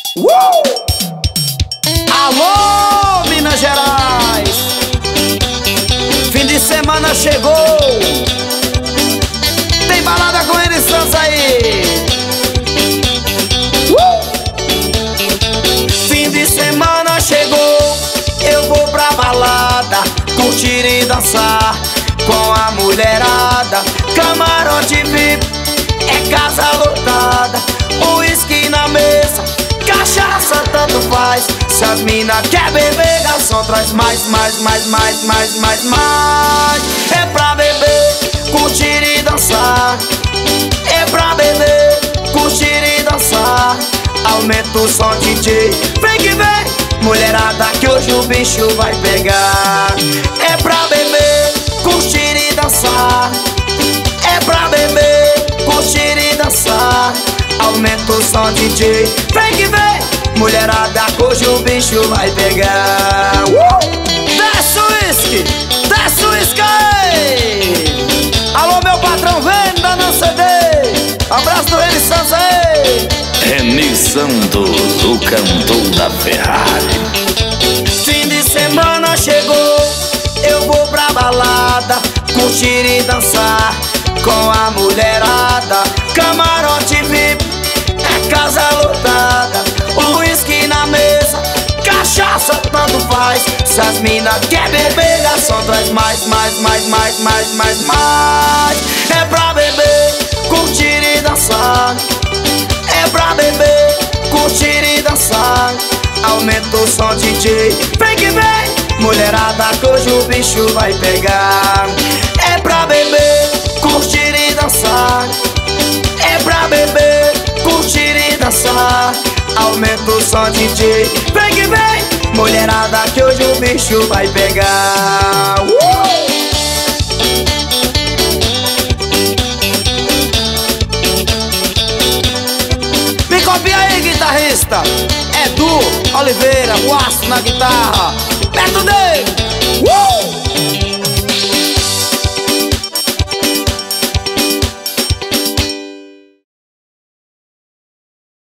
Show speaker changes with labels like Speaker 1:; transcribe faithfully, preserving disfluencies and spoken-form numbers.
Speaker 1: Uh! Alô, Minas Gerais! Fim de semana chegou. Tem balada com eles Santos aí. Uh! Fim de semana chegou. Eu vou pra balada, curtir e dançar com a mulherada. Camarote V I P, é casa lotada, uísque na mesa, cachaça tanto faz. Se as mina quer beber, garçom traz mais, mais, mais, mais, mais, mais, mais. É pra beber, curtir e dançar. É pra beber, curtir e dançar. Aumenta o som, D J, vem que vem, mulherada, que hoje o bicho vai pegar. É pra beber, curtir e dançar. É pra beber, curtir e dançar. Aumenta o som, D J, vem que vem, mulherada, que hoje o bicho vai pegar. uh! Desce o uísque, desce o uísque aí. Alô, meu patrão, venda no C D. Abraço do Reni Santos aí.
Speaker 2: Reni Santos, o cantor da Ferrari.
Speaker 1: Fim de semana chegou, eu vou pra balada, curtir e dançar com a mulherada. Camarote V I P, é casa lotada, uísque na mesa, cachaça tanto faz. Se as mina quer beber, garçom traz mais, mais, mais, mais, mais, mais, mais. É pra beber, curtir e dançar. É pra beber, curtir e dançar. Aumenta o som, D J, vem que vem, mulherada, que hoje o bicho vai pegar. É pra beber, curtir e dançar. É pra beber, curtir e dançar. Aumenta o som, D J, vem que vem, mulherada, que hoje o bicho vai pegar. uh! Me copia aí, guitarrista. Edu Oliveira, o aço na guitarra, perto dele. uh!